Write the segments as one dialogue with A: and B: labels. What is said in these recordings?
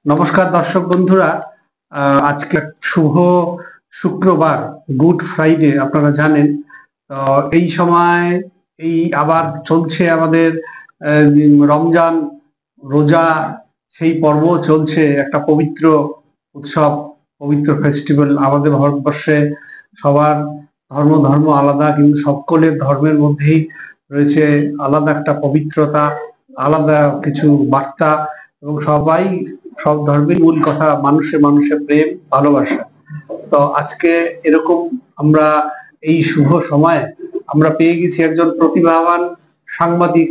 A: নমস্কার দর্শক বন্ধুরা, আজকে শুভ শুক্রবার, গুড ফ্রাইডে আপনারা জানেন। তো এই সময় এই আবার চলছে আমাদের রমজান রোজা, সেই পর্ব চলছে, একটা পবিত্র উৎসব, পবিত্র ফেস্টিভ্যাল। আমাদের ভারতবর্ষে সবার ধর্ম আলাদা, কিন্তু সকলের ধর্মের মধ্যেই রয়েছে আলাদা একটা পবিত্রতা, আলাদা কিছু বার্তা, এবং সব ধর্মের মূল কথা মানুষে প্রেম ভালোবাসা। তো আজকে এরকম আমরা এই শুভ সময় আমরা পেয়ে গেছি একজন প্রতিভাবান সাংবাদিক,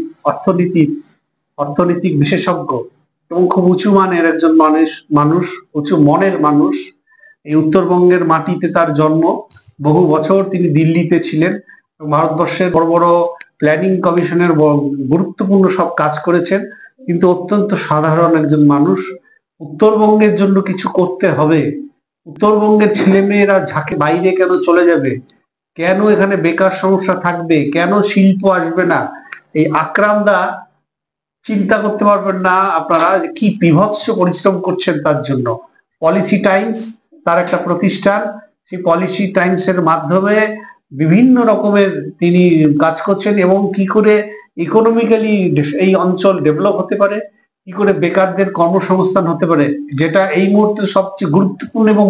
A: অর্থনৈতিক বিশেষজ্ঞ এবং খুব উঁচু মানের একজন মানুষ, উঁচু মনের মানুষ। এই উত্তরবঙ্গের মাটিতে তার জন্ম, বহু বছর তিনি দিল্লিতে ছিলেন, ভারতবর্ষের বড় বড় প্ল্যানিং কমিশনের গুরুত্বপূর্ণ সব কাজ করেছেন, কিন্তু অত্যন্ত সাধারণ একজন মানুষ। উত্তরবঙ্গের জন্য কিছু করতে হবে, উত্তরবঙ্গের ছেলেমেয়েরা ঝাঁকে বাইরে কেন চলে যাবে, কেন এখানে বেকার সমস্যা থাকবে, কেন শিল্প আসবে না, এই আকরাম দা চিন্তা করতে পারবেন না আপনারা যে কি বিভৎস পরিশ্রম করছেন তার জন্য। পলিসি টাইমস তার একটা প্রতিষ্ঠান, সেই পলিসি টাইমস এর মাধ্যমে বিভিন্ন রকমের তিনি কাজ করছেন, এবং কি করে ইকোনমিক্যালি এই অঞ্চল ডেভেলপ হতে পারে, কি করে বেকারদের কর্মসংস্থান হতে পারে, যেটা এই মুহূর্তে সবচেয়ে গুরুত্বপূর্ণ এবং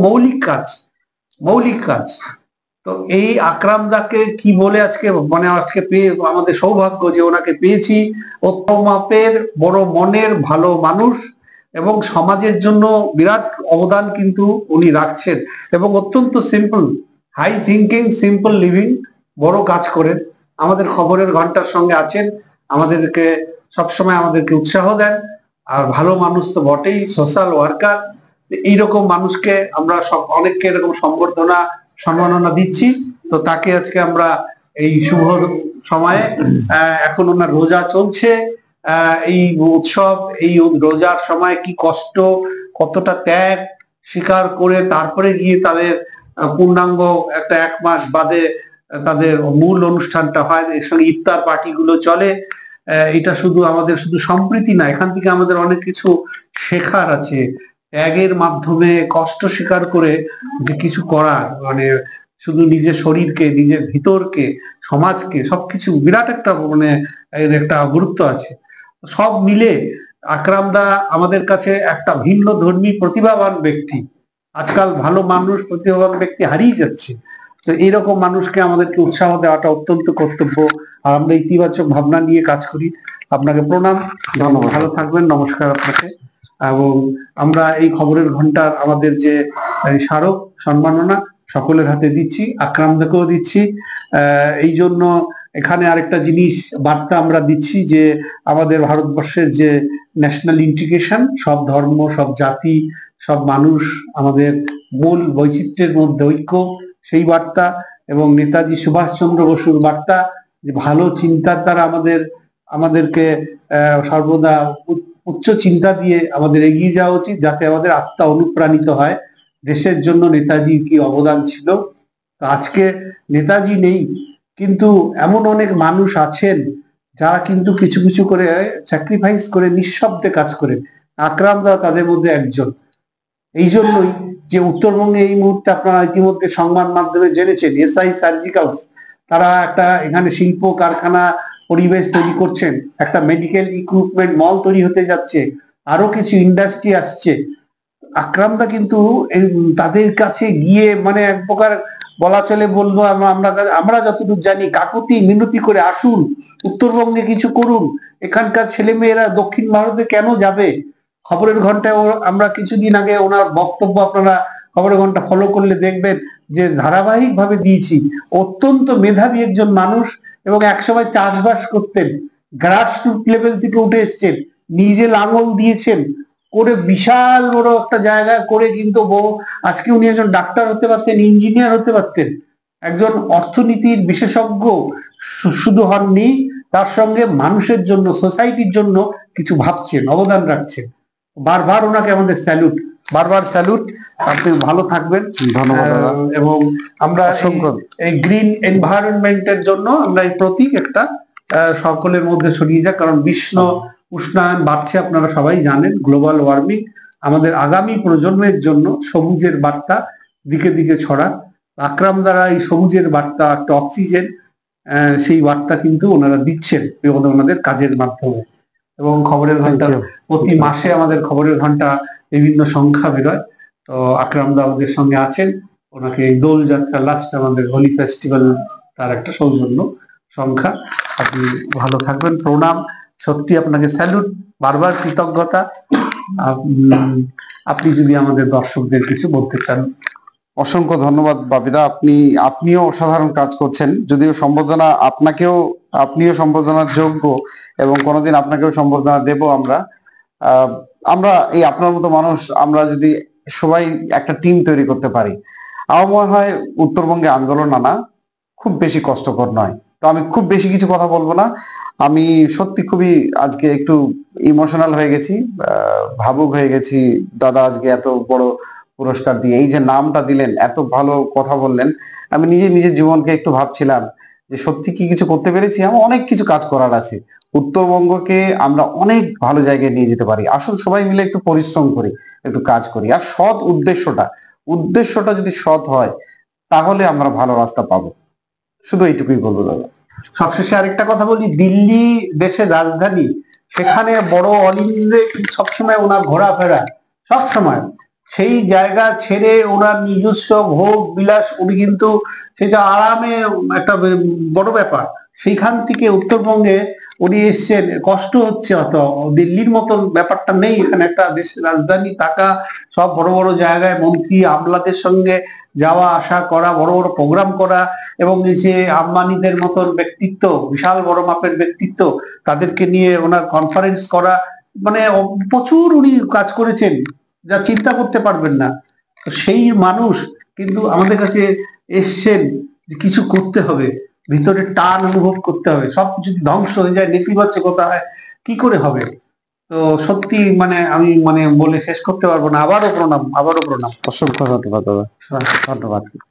A: মৌলিক কাজ। তো এই আকরাম দাকে কি বলে আজকে পেয়ে আমাদের সৌভাগ্য যে ওনাকে পেয়েছি। মাপের বড় মনের ভালো মানুষ, এবং সমাজের জন্য বিরাট অবদান কিন্তু উনি রাখছেন, এবং অত্যন্ত simple, high thinking, simple living, বড় কাজ করেন। আমাদের খবরের ঘন্টার সঙ্গে আছেন, আমাদেরকে উৎসাহ দেন, আর ভালো মানুষ তো বটেই, সোশ্যাল ওয়ার্কার। এইরকম মানুষকে আমরা অনেককে এরকম সম্মাননা দিচ্ছি। তো তাকে আজকে আমরা এই শুভ সময়ে, এখন ওনার রোজা চলছে, এই উৎসব, এই রোজার সময় কি কষ্ট, কতটা ত্যাগ স্বীকার করে তারপরে গিয়ে তাদের পূর্ণাঙ্গ একটা 1 মাস বাদে তাদের মূল অনুষ্ঠানটা হয়, এর সঙ্গে ইফতার পার্টি গুলো চলে। এটা আমাদের শুধু সম্প্রীতি না, এখান থেকে আমাদের অনেক কিছু শেখার আছে। ত্যাগের মাধ্যমে কষ্ট স্বীকার করে যে কিছু করার, শুধু নিজের শরীরকে, নিজের ভিতরকে, সমাজকে, সবকিছু বিরাট একটা এর একটা গুরুত্ব আছে। সব মিলে আকরাম দা আমাদের কাছে একটা ভিন্ন ধর্মী প্রতিভাবান ব্যক্তি। আজকাল ভালো মানুষ, প্রতিভাবান ব্যক্তি হারিয়ে যাচ্ছে। তো এইরকম মানুষকে আমাদেরকে উৎসাহ দেওয়াটা অত্যন্ত কর্তব্য, আর আমরা ইতিবাচক ভাবনা নিয়ে কাজ করি। আপনাকে প্রণাম, ভালো থাকবেন, নমস্কার আপনাকে। এবং আমরা এই খবরের ঘন্টার আমাদের যে স্মারক সম্মাননা সকলের হাতে দিচ্ছি, আকরাম দাকেও দিচ্ছি। এই জন্য এখানে আরেকটা জিনিস বার্তা আমরা দিচ্ছি যে আমাদের ভারতবর্ষের যে ন্যাশনাল ইন্টিগ্রেশন, সব ধর্ম, সব জাতি, সব মানুষ, আমাদের মূল বৈচিত্র্যের মধ্যে ঐক্য, সেই বার্তা, এবং নেতাজি সুভাষচন্দ্র বসুর বার্তা যে ভালো চিন্তার দ্বারা আমাদেরকে সর্বদা উচ্চ চিন্তা দিয়ে আমাদের এগিয়ে যাওয়া উচিত, যাতে আমাদের আত্মা অনুপ্রাণিত হয়। দেশের জন্য নেতাজির কি অবদান ছিল। আজকে নেতাজি নেই, কিন্তু এমন অনেক মানুষ আছেন যারা কিন্তু কিছু করে স্যাক্রিফাইস করে নিঃশব্দে কাজ করেন। আকরাম দা তাদের মধ্যে একজন। এই জন্যই যে উত্তরবঙ্গে এই মুহূর্তে আপনারা ইতিমধ্যে সংবাদ মাধ্যমে জেনেছেন, এসআই সার্জিক্যালস তারা একটা এখানে শিল্প কারখানা পরিবেশ তৈরি করছেন, একটা মেডিকেল ইকুইপমেন্ট মল তৈরি হতে যাচ্ছে, আরো কিছু ইন্ডাস্ট্রি আসছে। আকরাম দা কিন্তু তাদের কাছে গিয়ে এক প্রকার বলা চলে, বলবো আমরা যতটুকু জানি, কাকুতি মিনতি করে আসুন, উত্তরবঙ্গে কিছু করুন। এখানকার ছেলে মেয়েরা দক্ষিণ ভারতে কেন যাবে? খবরের ঘন্টায় আমরা কিছুদিন আগে ওনার বক্তব্য, আপনারা খবরের ঘন্টা ফলো করলে দেখবেন যে ধারাবাহিক ভাবে দিয়েছি। অত্যন্ত মেধাবী একজন মানুষ, এবং একসময় চাষবাস করতেন, গ্রাসরুট লেভেল থেকে উঠে এসছেন, নিজে লাঙল দিয়েছেন, করে বিশাল বড় একটা জায়গা করে কিন্তু আজকে উনি একজন ডাক্তার হতে পারতেন, ইঞ্জিনিয়ার হতে পারতেন। একজন অর্থনীতির বিশেষজ্ঞ শুধু হননি, তার সঙ্গে মানুষের জন্য, সোসাইটির জন্য কিছু ভাবছেন, অবদান রাখছেন। বারবার ওনাকে আমাদের স্যালুট, বারবার স্যালুট। আপনি ভালো থাকবেন, ধন্যবাদ। এবং আমরা এই গ্রিন এনভায়রনমেন্টের জন্য আমরা এই প্রতীক একটা সকলের মধ্যে ছড়িয়ে যায়, কারণ বিশ্ব উষ্ণায়ন বাড়ছে, আপনারা সবাই জানেন, গ্লোবাল ওয়ার্মিং। আমাদের আগামী প্রজন্মের জন্য সবুজের বার্তা দিকে দিকে ছড়া। আকরাম দ্বারা এই সবুজের বার্তা, একটা অক্সিজেন, সেই বার্তা কিন্তু ওনারা দিচ্ছেন ওনাদের কাজের মাধ্যমে। এবং খবরের ঘন্টা প্রতি মাসে আমাদের খবরের ঘন্টা বিভিন্ন সংখ্যা বেরোয়। তো আকরাম দা ওদের সঙ্গে আছেন, ওনাকে দোল যাত্রা লাস্ট আমাদের হোলি ফেস্টিভ্যাল তার একটা সৌজন্য সংখ্যা। আপনি ভালো থাকবেন, প্রণাম, সত্যি আপনাকে স্যালুট, বারবার কৃতজ্ঞতা। আপনি যদি আমাদের দর্শকদের কিছু বলতে চান।
B: অসংখ্য ধন্যবাদ বাপিদা, আপনিও অসাধারণ কাজ করছেন। যদিও সম্বর্ধনা আপনিও সম্বর্ধনার যোগ্য, এবং কোনোদিন আপনাকেও সম্বর্ধনা দেব আমরা। আমরা এই আপনার মতো মানুষ, আমরা যদি সবাই একটা টিম তৈরি করতে পারি, আমার মনে হয় উত্তরবঙ্গে আন্দোলন আনা খুব বেশি কষ্টকর নয়। তো আমি খুব বেশি কিছু কথা বলবো না। আমি সত্যি খুবই আজকে একটু ইমোশনাল হয়ে গেছি, ভাবুক হয়ে গেছি। দাদা আজকে এত বড় পুরস্কার দিয়ে, এই যে নামটা দিলেন, এত ভালো কথা বললেন, আমি নিজের জীবনকে একটু ভাবছিলাম যে সত্যি কি কিছু করতে পেরেছি। আমার অনেক কিছু কাজ করার আছে। উত্তরবঙ্গকে আমরা অনেক ভালো জায়গায় নিয়ে যেতে পারি। আসল সবাই মিলে একটু পরিশ্রম করি, একটু কাজ করি, আর সৎ উদ্দেশ্যটা যদি সৎ হয়, তাহলে আমরা ভালো রাস্তা পাবো। শুধু এইটুকুই বলবো দাদা।
A: সবশেষে আরেকটা কথা বলি, দিল্লি দেশের রাজধানী, সেখানে বড় অলিন্দে সবসময় ওনার ঘোরাফেরা, সবসময় সেই জায়গা ছেড়ে ওনার নিজস্ব ভোগ বিলাস, উনি কিন্তু সেটা আরামে একটা বড় ব্যাপার। সেইখান থেকে উত্তরবঙ্গে উনি এসছেন, কষ্ট হচ্ছে অত, দিল্লির মতন ব্যাপারটা নেই। এখানে একটা দেশের রাজধানী থাকা, সব বড় বড় জায়গায় মন্ত্রী আমলাদের সঙ্গে যাওয়া আসা করা, বড় বড় প্রোগ্রাম করা, এবং এই যে আম্বানিদের মতন ব্যক্তিত্ব, বিশাল বড় মাপের ব্যক্তিত্ব, তাদেরকে নিয়ে ওনার কনফারেন্স করা, মানে প্রচুর উনি কাজ করেছেন, যা চিন্তা করতে পারবেন না। তো সেই মানুষ কিন্তু আমাদের কাছে এসছেন যে কিছু করতে হবে, ভিতরে টান অনুভব করতে হবে। সবকিছু ধ্বংস হয়ে যায়, নেতিবাচকতা হয়, কি করে হবে? তো সত্যি মানে আমি বলে শেষ করতে পারবো না। আবারও প্রণাম, আবারও প্রণাম।
B: অসংখ্য ধন্যবাদ দাদা।
A: ধন্যবাদ।